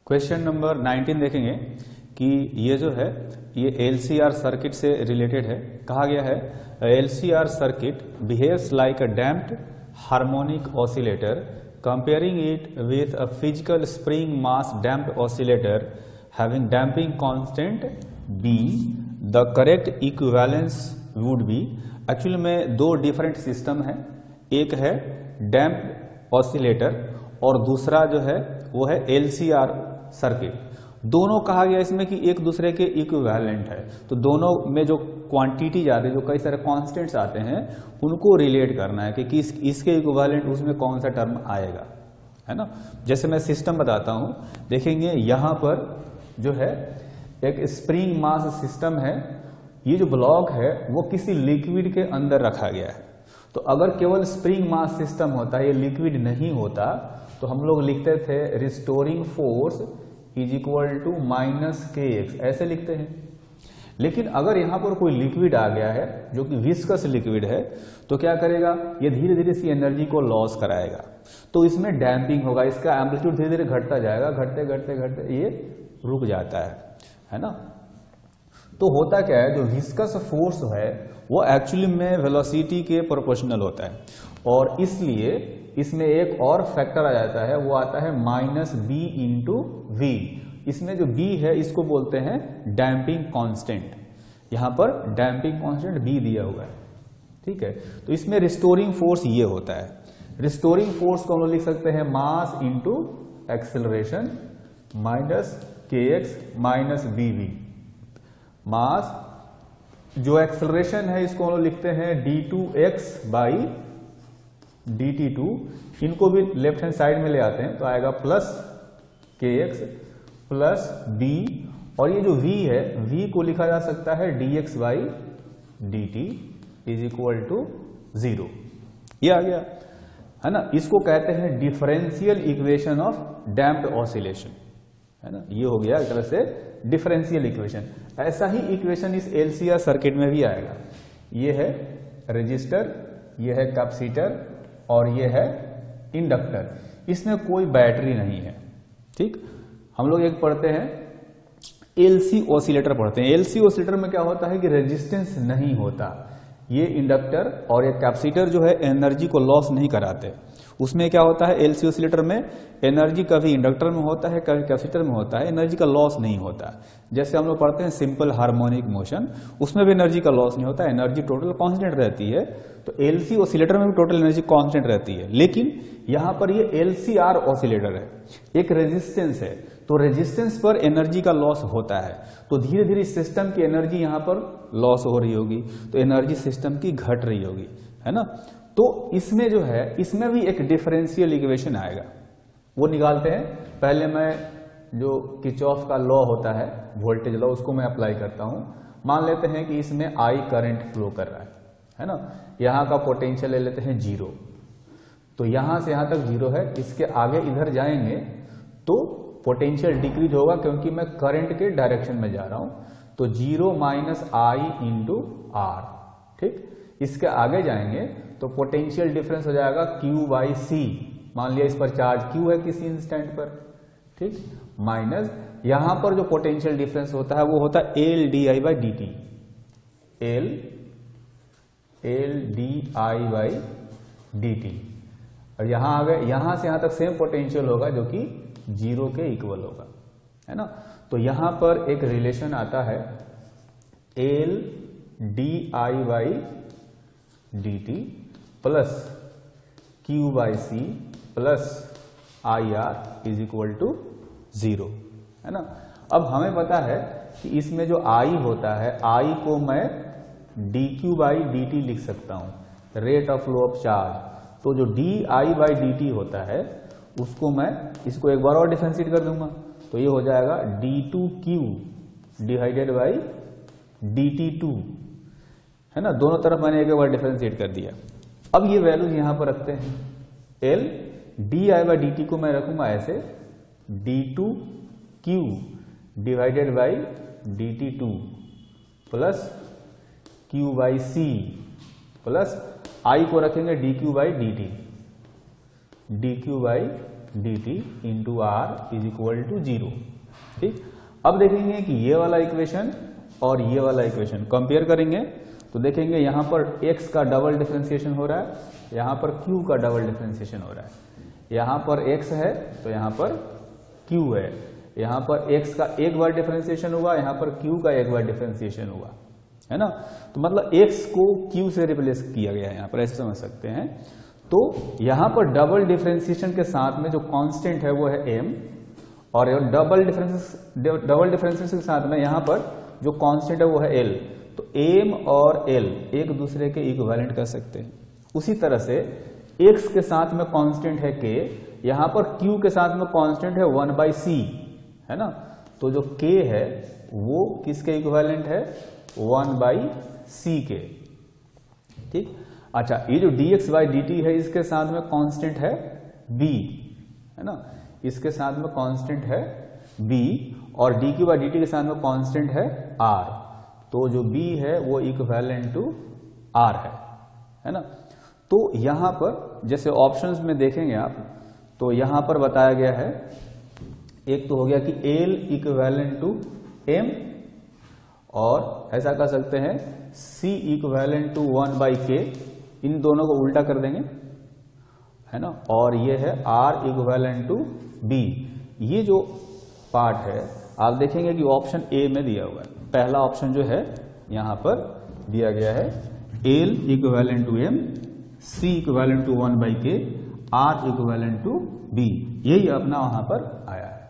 Question number 19 देखेंगे कि ये जो है ये LCR सर्किट से रिलेटेड है। कहा गया है LCR circuit behaves like a damped harmonic oscillator comparing it with a physical spring mass damped oscillator having damping constant B। The correct equivalence would be. Actually में दो डिफरेंट सिस्टम है, एक है डैम्प्ड ऑसिलेटर और दूसरा जो है वो है LCR सर्किट। दोनों कहा गया इसमें कि एक दूसरे के इक्विवेलेंट है, तो दोनों में जो क्वांटिटी आते हैं, जो कई सारे कांस्टेंट्स आते हैं, उनको रिलेट करना है कि इसके इक्विवेलेंट उसमें कौन सा टर्म आएगा, है ना। जैसे मैं सिस्टम बताता हूं, देखेंगे यहां पर जो है एक स्प्रिंग मास सिस्टम है। ये जो ब्लॉक है वो किसी लिक्विड के अंदर रखा गया है। तो अगर केवल स्प्रिंग मास सिस्टम होता, ये लिक्विड नहीं होता, तो हम लोग लिखते थे restoring force is equal to -kx, ऐसे लिखते हैं। लेकिन अगर यहां पर कोई लिक्विड आ गया है जो कि विस्कस लिक्विड है, तो क्या करेगा, ये धीरे धीरे इसी एनर्जी को लॉस कराएगा, तो इसमें डैम्पिंग होगा, इसका एम्पलीट्यूड धीरे धीरे घटता जाएगा, घटते घटते घटते ये रुक जाता है ना। तो होता क्या है, जो विस्कस फोर्स है वो एक्चुअली में वेलोसिटी के प्रोपोर्शनल होता है, और इसलिए इसमें एक और फैक्टर आ जाता है, वो आता है -b इंटू वी। इसमें जो b है इसको बोलते हैं डैम्पिंग कांस्टेंट। यहां पर डैम्पिंग कांस्टेंट b दिया हुआ है, ठीक है। तो इसमें रिस्टोरिंग फोर्स ये होता है। रिस्टोरिंग फोर्स को हम लोग लिख सकते हैं mass into acceleration -kx -bv। Mass जो एक्सेलरेशन है इसको हम लोग लिखते हैं d2x बाई dt2। इनको भी लेफ्ट हैंड साइड में ले आते हैं, तो आएगा +kx +b, और ये जो v है, v को लिखा जा सकता है dx by dt is equal to 0। ये आ गया, है ना। इसको कहते हैं differential equation of damped oscillation, है ना। ये हो गया एक तरह से डिफरेंशियल इक्वेशन। ऐसा ही इक्वेशन इस LCR सर्किट में भी आएगा। ये है रेजिस्टर, ये है कैपेसिटर और ये है इंडक्टर। इसमें कोई बैटरी नहीं है, ठीक। हम लोग एक पढ़ते हैं LC ऑसिलेटर पढ़ते हैं। LC ऑसिलेटर में क्या होता है कि रेजिस्टेंस नहीं होता। ये इंडक्टर और ये कैपेसिटर जो है एनर्जी को लॉस नहीं कराते। उसमें क्या होता है, LC ऑसिलेटर में एनर्जी कभी इंडक्टर में होता है, कभी कैपेसिटर में होता है, एनर्जी का लॉस नहीं होता। जैसे हम लोग पढ़ते हैं सिंपल हार्मोनिक मोशन, उसमें भी एनर्जी का लॉस नहीं होता, एनर्जी टोटल कांस्टेंट रहती है। तो LC ऑसिलेटर में भी टोटल एनर्जी कांस्टेंट रहती है। लेकिन यहां पर ये LCR ऑसिलेटर है, एक रेजिस्टेंस है, तो रेजिस्टेंस पर एनर्जी का लॉस होता है। तो धीरे धीरे सिस्टम की एनर्जी यहां पर लॉस हो रही होगी, तो एनर्जी सिस्टम की घट रही होगी, है ना। तो इसमें जो है, इसमें भी एक डिफरेंशियल इक्वेशन आएगा, वो निकालते हैं। पहले मैं जो किरचॉफ का लॉ होता है, वोल्टेज लॉ, उसको मैं अप्लाई करता हूं। मान लेते हैं कि इसमें I करंट फ्लो कर रहा है ना। यहां का पोटेंशियल ले लेते हैं 0, तो यहां से यहां तक 0 है। इसके आगे इधर जाएंगे तो पोटेंशियल डिक्रीज होगा, क्योंकि मैं करंट के डायरेक्शन में जा रहा हूं। तो 0 -I इंटू R, ठीक। इसके आगे जाएंगे तो पोटेंशियल डिफरेंस हो जाएगा Q/C। मान लिया इस पर चार्ज Q है किसी इंस्टेंट पर, ठीक, माइनस यहां पर जो पोटेंशियल डिफरेंस होता है वो होता है LdI/dt। LdI/dt। और यहां आ गए, यहां से यहां तक सेम पोटेंशियल होगा जो कि 0 के इक्वल होगा, है ना। तो यहां पर एक रिलेशन आता है LdI/dt plus Q/C plus IR is equal to 0, है ना। अब हमें पता है कि इसमें जो I होता है, I को मैं dQ/dt लिख सकता हूं, rate of flow of charge. तो जो dI/dt होता है उसको मैं इसको एक बार और डिफरेंशिएट कर दूंगा, तो ये हो जाएगा d2Q डिवाइडेड बाई dt2, है ना। दोनों तरफ मैंने एक बार डिफरेंशिएट कर दिया। अब ये वैल्यूज यहां पर रखते हैं। LdI/dt को मैं रखूंगा ऐसे, d2Q divided by dt2 plus Q/C plus I को रखेंगे dQ/dt, dQ/dt dt into R is equal to 0। ठीक, अब देखेंगे कि ये वाला इक्वेशन और ये वाला इक्वेशन कंपेयर करेंगे तो देखेंगे यहां पर x का डबल डिफरेंशिएशन हो रहा है, यहां पर q का डबल डिफरेंशिएशन हो रहा है। यहां पर x है तो यहां पर q है, यहां पर x का एक बार डिफरेंशिएशन हुआ, यहां पर q का एक बार डिफरेंशिएशन हुआ, है ना। तो मतलब x को q से रिप्लेस किया गया है, यहां पर ऐसे समझ सकते हैं। तो यहां पर डबल डिफरेंशिएशन के साथ में जो कांस्टेंट है वो है m, और डबल डिफरेंशिएशन के साथ में यहां पर जो कांस्टेंट है वो है l। तो m और l एक दूसरे के इक्विवेलेंट कर सकते हैं। उसी तरह से x के साथ में कांस्टेंट है k, यहां पर q के साथ में कांस्टेंट है 1/c, है ना। तो जो k है वो किसके इक्विवेलेंट है, 1/c के। ठीक, अच्छा ये जो dx/dt है इसके साथ में कांस्टेंट है b, है ना, इसके साथ में कांस्टेंट है b, और dq/dt के साथ में कांस्टेंट है r। तो जो b है वो इक्विवेलेंट टू r है ना। तो यहां पर जैसे ऑप्शंस में देखेंगे आप, तो यहां पर बताया गया है, एक तो हो गया कि l इक्विवेलेंट टू m, और ऐसा कर सकते हैं c इक्विवेलेंट टू 1/k, इन दोनों को उल्टा कर देंगे, है ना। और ये है r इक्विवेलेंट टू b। ये जो पार्ट है आप देखेंगे कि ऑप्शन ए में दिया हुआ है। पहला ऑप्शन जो है यहां पर दिया गया है l equivalent to m, c equivalent to 1/k, r equivalent to b, यही अपना वहां पर आया है।